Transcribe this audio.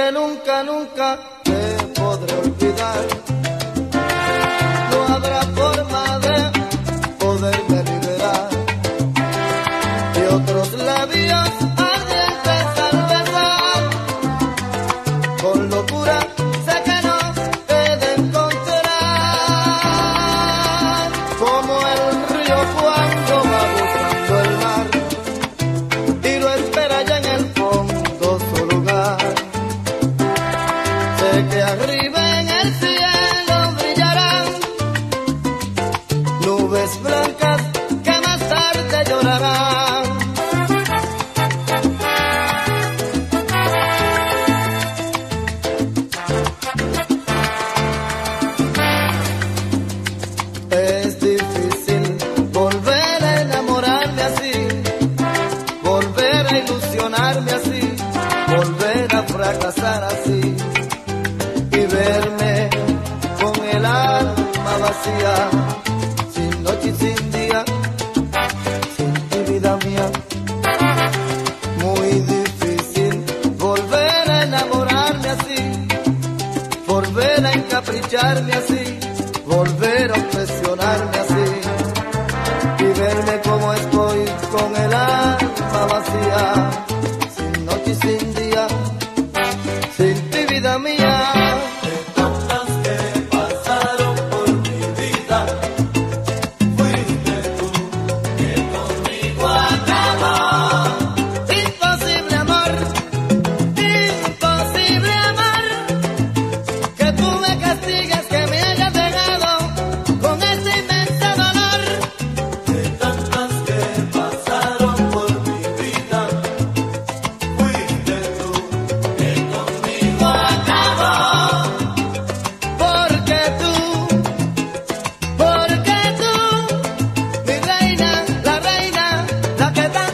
que nunca, nunca te podré olvidar. No habrá forma de poderme liberar de otros labios ardientes al besar. Con locura sé que no he de encontrar, como el río cuando va buscando el mar y lo espera ya en el fondo su lugar. Sé que arriba en el cielo brillarán nubes blancas que más tarde llorarán. Es difícil volver a enamorarme así, volver a ilusionarme así, volver a fracasar así y verme con el alma vacía, sin noche y sin día, sin ti, vida mía. Muy difícil volver a enamorarme así, volver a encapricharme así, volver a obsesionarme así y verme como estoy con el alma vacía, sin noche y sin día, sin ti, vida mía. Porque tú, mi reina, la reina, la que